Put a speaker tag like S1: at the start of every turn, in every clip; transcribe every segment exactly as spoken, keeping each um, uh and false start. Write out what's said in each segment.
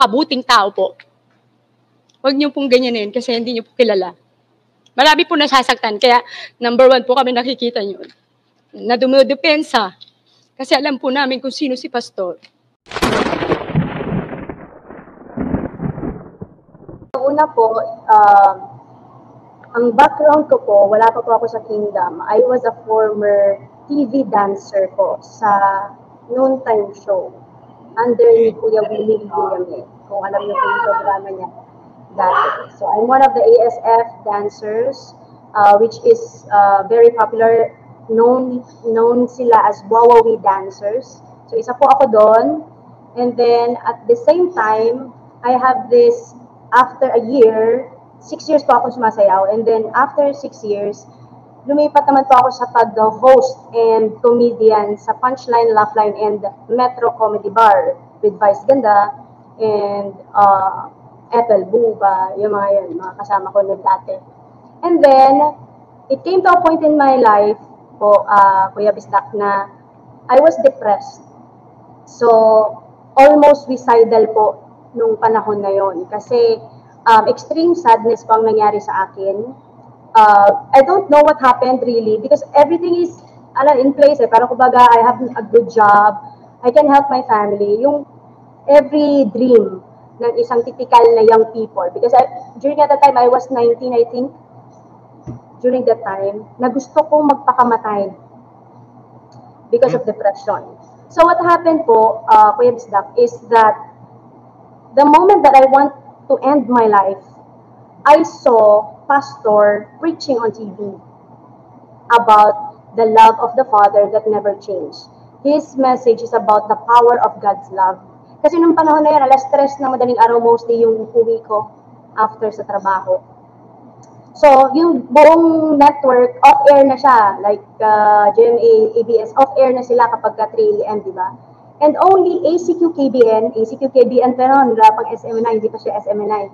S1: napakakabuting tao po. Huwag niyo pong ganyanin kasi hindi niyo po kilala. Marami po nasasaktan, kaya number one po kami nakikita niyo na dumodepensa kasi alam po namin kung sino si Pastor.
S2: Una po, uh, ang background ko po, wala pa po ako sa Kingdom. I was a former T V dancer po sa noontime show under ni Kuya Willie William, kung alam niyo po yung programa niya dati. So I'm one of the A S F dancers, uh, which is uh, very popular, known known sila as Wawawi dancers. So isa po ako doon. And then at the same time, I have this, after a year, six years po ako sumasayaw. And then after six years, lumipat naman po ako sa pag-host and comedian sa Punchline, Laugh-Line, and Metro Comedy Bar with Vice Ganda and uh, Ethel Buba, yung mga yan, mga kasama ko na dati. And then, it came to a point in my life po, uh, Kuya Bisdak, na I was depressed. So, almost suicidal po nung panahon na yon. Kasi, um, extreme sadness po ang nangyari sa akin. Uh, I don't know what happened really because everything is ala, in place. Eh. Parang kumbaga, I have a good job. I can help my family. Yung every dream ng isang typical na young people. Because I, during that time, I was nineteen, I think. During that time, na gusto kong magpakamatay because of depression. So what happened po, uh, Kuya Bisdak, is that the moment that I want to end my life, I saw Pastor preaching on T V about the love of the Father that never changed. His message is about the power of God's love. Kasi nung panahon na yan, alas tres na madaling araw mostly yung uwi ko after sa trabaho. So, yung buong network, off-air na siya. Like, uh, G M A, A B S, off-air na sila kapag ka three A M, di ba? And only A C Q K B N, A C Q K B N, pero wala pang S M N I, hindi pa siya S M N I.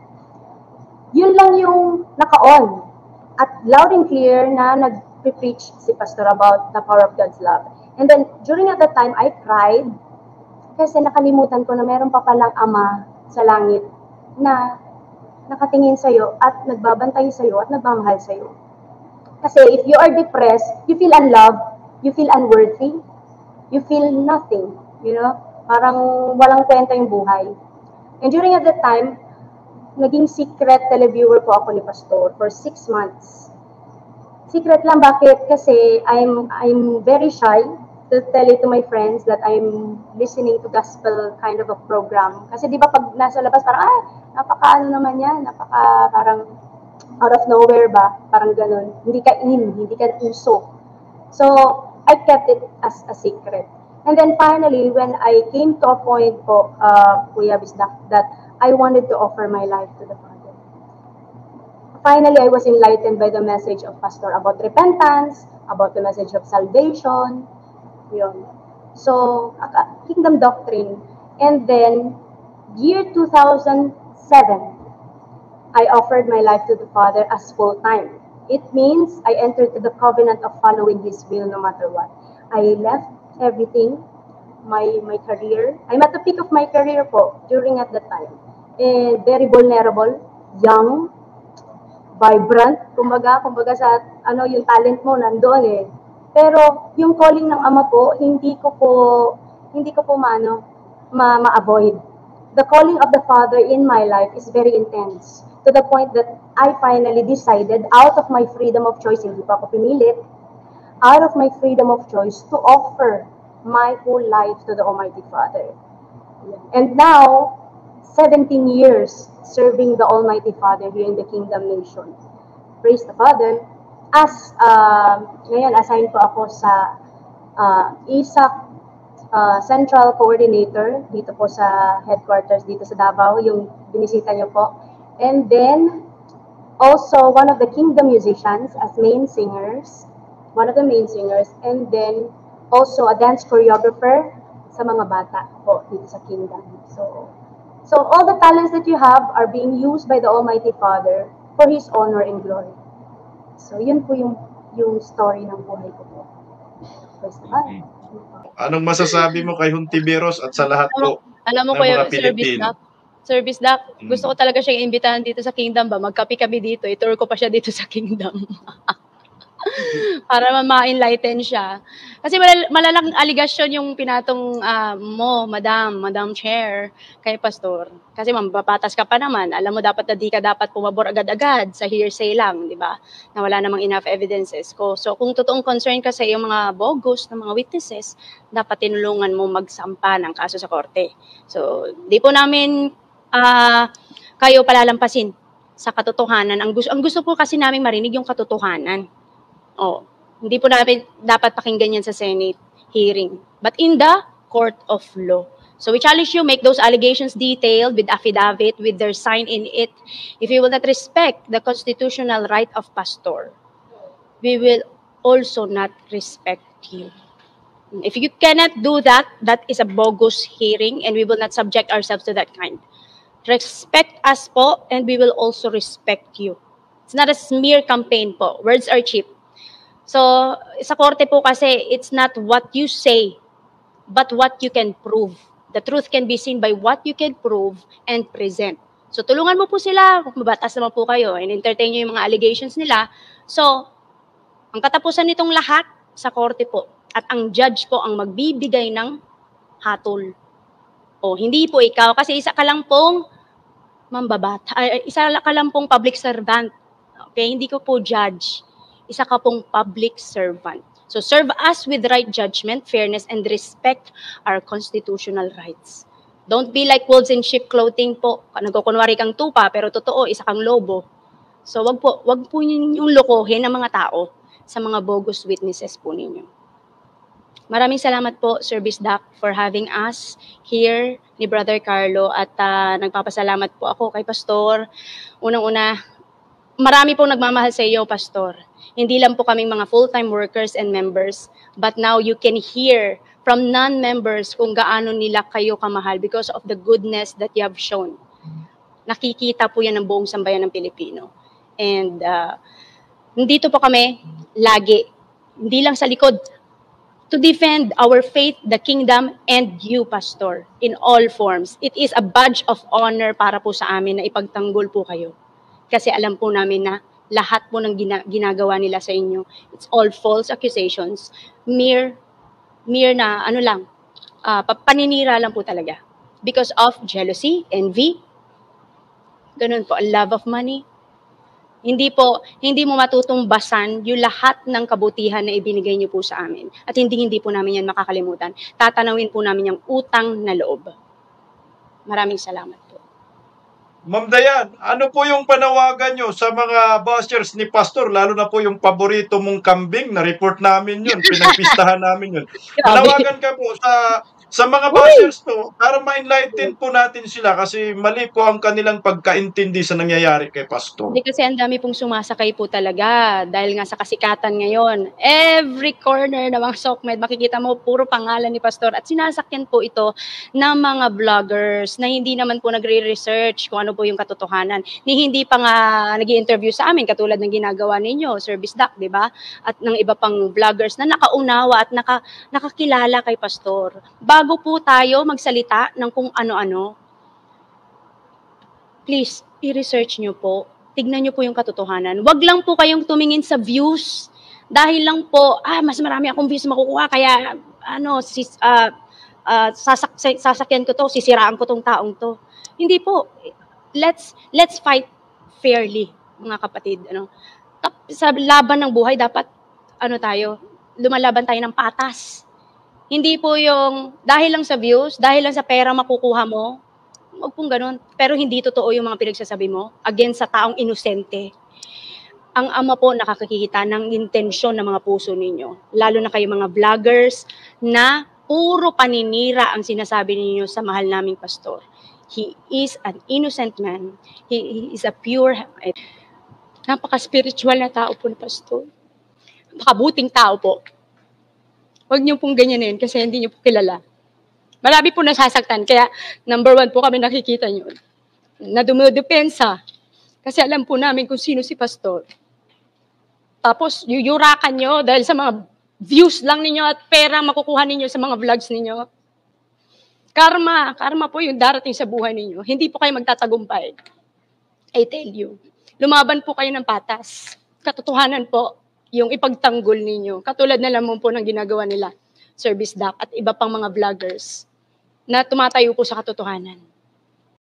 S2: Yun lang yung naka-on. At loud and clear na nag-preach si Pastor about the power of God's love. And then, during at that time, I cried kasi nakalimutan ko na meron pa palang Ama sa langit na nakatingin sa'yo at nagbabantay sa'yo at nagmamahal sa'yo. Kasi if you are depressed, you feel unloved, you feel unworthy, you feel nothing, you know? Parang walang kwenta yung buhay. And during at that time, naging secret televiewer po ako ni Pastor for six months. Secret lang, bakit? Kasi I'm, I'm very shy to tell it to my friends that I'm listening to gospel kind of a program. Kasi di ba pag nasa labas, parang, ah, napaka ano naman yan, napaka parang out of nowhere ba? Parang ganun. Hindi ka in, hindi ka uso. So, I kept it as a secret. And then finally, when I came to a point po, uh, Kuya Bisdak, that I wanted to offer my life to the Father. Finally, I was enlightened by the message of Pastor about repentance, about the message of salvation, yun. So, kingdom doctrine. And then, year two thousand seven, I offered my life to the Father as full-time. It means I entered the covenant of following His will no matter what. I left everything, my my career. I'm at the peak of my career po during at that time. And very vulnerable, young, vibrant, kumbaga, kumbaga sa ano yung talent mo nandoon eh. Pero yung calling ng Ama po, hindi ko po hindi ko po maano ma ma-avoid. The calling of the Father in my life is very intense to the point that I finally decided out of my freedom of choice, hindi pa ako pinilit, out of my freedom of choice to offer my whole life to the Almighty Father. And now, seventeen years serving the Almighty Father here in the Kingdom Nation. Praise the Father. As, uh, ngayon, assigned po ako sa uh, I S A C uh, Central Coordinator dito po sa headquarters dito sa Davao, yung binisita niyo po. And then, also one of the Kingdom musicians as main singers, one of the main singers, and then also a dance choreographer sa mga bata po dito sa Kingdom. So, so all the talents that you have are being used by the Almighty Father for His honor and glory. So, yun po yung, yung story ng buhay ko po. First of all.
S3: Anong masasabi mo kay Hontiveros at sa lahat po
S1: alam mo,
S3: ng
S1: kuya,
S3: mga Pilipino?
S1: Service Doc, gusto ko talaga siyang imbitahan dito sa Kingdom ba? Magkape kami dito, i-tour ko pa siya dito sa Kingdom. Para ma-enlighten siya. Kasi malal malalang aligasyon yung pinatong uh, mo, Madam, Madam Chair, kay Pastor. Kasi mambabatas ka pa naman, alam mo dapat na di ka dapat pumabor agad-agad sa hearsay lang, di ba? Na wala namang enough evidences ko. So kung totoong concern ka sa iyong mga bogus na mga witnesses, dapat tinulungan mo magsampa ng kaso sa korte. So di po namin uh, kayo palalampasin sa katotohanan. Ang gusto, ang gusto po kasi namin marinig yung katotohanan. Oh, hindi po namin dapat pakinggan yan sa Senate hearing. But in the court of law. So we challenge you, make those allegations detailed with affidavit, with their sign in it. If you will not respect the constitutional right of pastor, we will also not respect you. If you cannot do that, that is a bogus hearing and we will not subject ourselves to that kind. Respect us po and we will also respect you. It's not a smear campaign po. Words are cheap. So, sa korte po kasi, it's not what you say, but what you can prove. The truth can be seen by what you can prove and present. So, tulungan mo po sila, kung mabatas naman po kayo, and entertain nyo yung mga allegations nila. So, ang katapusan nitong lahat, sa korte po. At ang judge po ang magbibigay ng hatol. O, hindi po ikaw, kasi isa ka lang pong mambabata, ay, isa ka lang pong public servant. Okay, hindi ko po judge. Isa ka pong public servant. So serve us with right judgment, fairness, and respect our constitutional rights. Don't be like wolves in sheep clothing po. Nagkukunwari kang tupa, pero totoo, isa kang lobo. So wag po, wag po ninyong lokohin ang mga tao sa mga bogus witnesses po ninyo. Maraming salamat po, Service Doc, for having us here ni Brother Carlo. At uh, nagpapasalamat po ako kay Pastor. Unang-una, marami pong nagmamahal sa iyo, Pastor. Hindi lang po kaming mga full-time workers and members, but now you can hear from non-members kung gaano nila kayo kamahal because of the goodness that you have shown. Nakikita po yan ng buong sambayan ng Pilipino. And uh, nandito po kami lagi, hindi lang sa likod, to defend our faith, the kingdom, and you, Pastor, in all forms. It is a badge of honor para po sa amin na ipagtanggol po kayo. Kasi alam po namin na lahat po ng gina ginagawa nila sa inyo, it's all false accusations, mere, mere na ano lang, uh, paninira lang po talaga. Because of jealousy, envy, ganun po, a love of money. Hindi po, hindi mo matutumbasan yung lahat ng kabutihan na ibinigay niyo po sa amin. At hindi, hindi po namin yan makakalimutan. Tatanawin po namin yung utang na loob. Maraming salamat po.
S3: Ma'am Dayan, ano po yung panawagan nyo sa mga bashers ni Pastor, lalo na po yung paborito mong kambing, na-report namin yun, pinagpistahan namin yun. Panawagan ka po sa sa mga bashers to, para ma-enlighten po natin sila kasi mali po ang kanilang pagkaintindi sa nangyayari kay Pastor.
S1: Hindi kasi ang dami pong sumasakay po talaga dahil nga sa kasikatan ngayon. Every corner ng mga SOCMED, makikita mo puro pangalan ni Pastor at sinasakyan po ito ng mga vloggers na hindi naman po nagre-research kung ano po yung katotohanan. Ni hindi pa nga nag-i-interview sa amin katulad ng ginagawa ninyo, Service Doc, di ba? At ng iba pang vloggers na nakaunawa at naka, nakakilala kay Pastor. Bago po tayo magsalita ng kung ano-ano, please, i-research nyo po. Tignan nyo po yung katotohanan. Huwag lang po kayong tumingin sa views. Dahil lang po, ah, mas marami akong views makukuha, kaya, ano, sis, uh, uh, sasak sasakyan ko to, sisiraan ko tong taong to. Hindi po. Let's, let's fight fairly, mga kapatid. Ano. Sa laban ng buhay, dapat, ano tayo, lumalaban tayo ng patas. Hindi po yung dahil lang sa views, dahil lang sa pera makukuha mo, huwag pong ganun. Pero hindi totoo yung mga pinagsasabi mo against sa taong inosente. Ang Ama po nakakakita ng intensyon ng mga puso ninyo. Lalo na kayo mga vloggers na puro paninira ang sinasabi ninyo sa mahal naming Pastor. He is an innocent man. He, he is a pure, napaka-spiritual na tao po ni Pastor. Napakabuting tao po. Huwag niyo pong ganyanin kasi hindi niyo po kilala. Marami po nasasaktan, kaya number one po kami nakikita niyo. Na dumodepensa. Kasi alam po namin kung sino si Pastor. Tapos yuyurakan niyo dahil sa mga views lang ninyo at pera makukuha ninyo sa mga vlogs ninyo. Karma, karma po yung darating sa buhay ninyo. Hindi po kayo magtatagumpay. I tell you. Lumaban po kayo ng patas. Katotohanan po, yung ipagtanggol ninyo. Katulad na lamang po ng ginagawa nila, Sir Bisdak at iba pang mga vloggers na tumatayo po sa katotohanan.